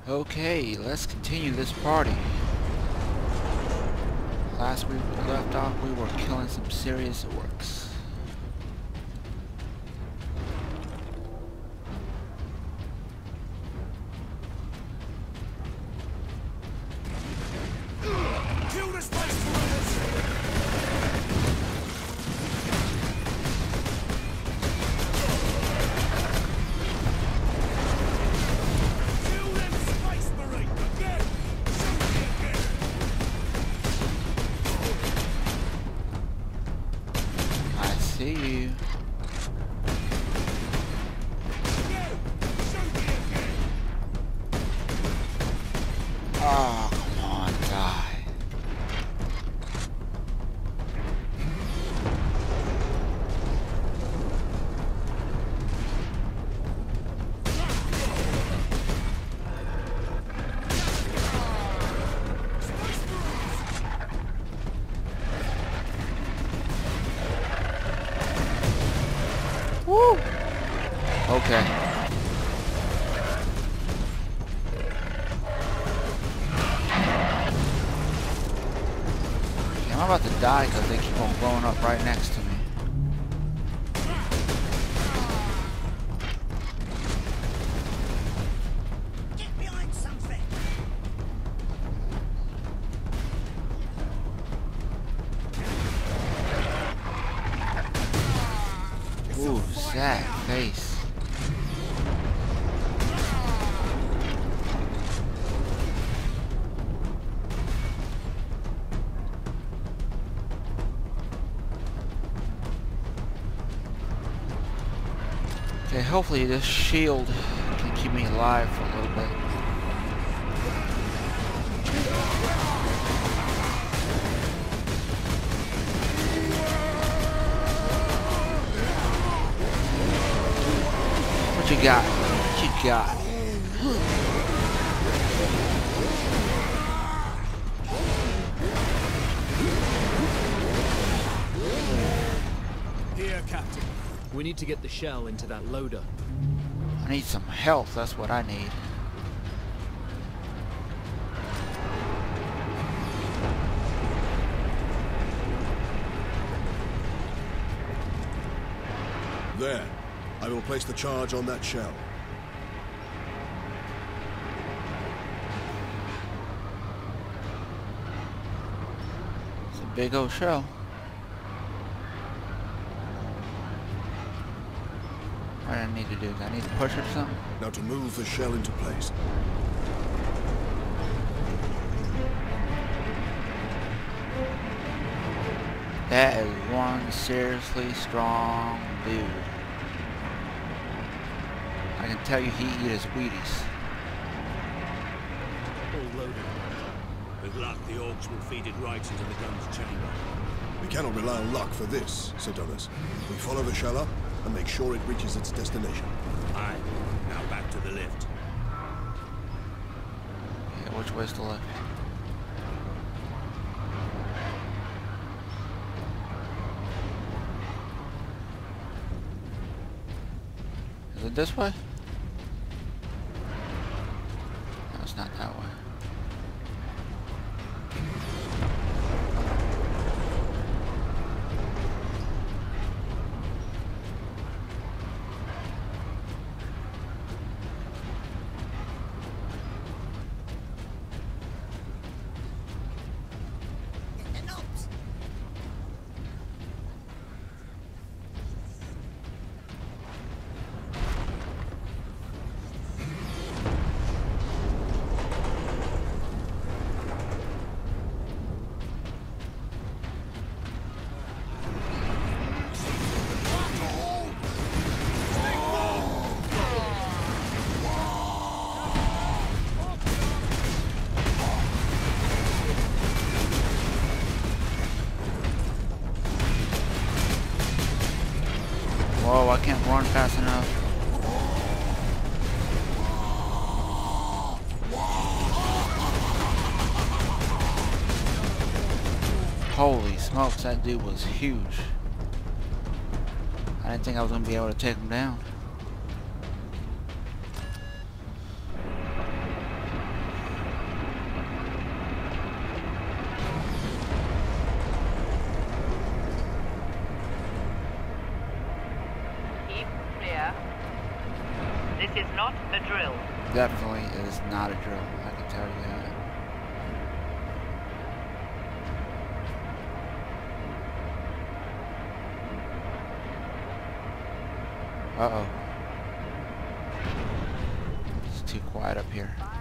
Okay, let's continue this party. Last we left off, we were killing some serious orcs. Kill the Space Marines! Kill them Space Marines! Again! Shoot me again! I see you. Again! Shoot me again! Oh, come on, die. Woo! Okay. I'm about to die because they keep on blowing up right next to me. Get behind something! Ooh, sad face. Okay, hopefully this shield can keep me alive for a little bit. What you got? What you got? Here, Captain. We need to get the shell into that loader. I need some health, that's what I need. There. I will place the charge on that shell. It's a big old shell. What do I need to do? Do I need to push it or something? Now to move the shell into place. That is one seriously strong dude. I can tell you he eats his Wheaties. All loaded. With luck, the orcs will feed it right into the gun's chamber. We cannot rely on luck for this, Sidonus. We follow the shell up and make sure it reaches its destination. Aye. Now back to the lift. Yeah, which way's the left? Is it this way? No, it's not that way. Get the knobs! Whoa, I can't run fast enough. Holy smokes, that dude was huge. I didn't think I was going to be able to take him down. This is not a drill. Definitely is not a drill, I can tell you that. Uh-oh. It's too quiet up here.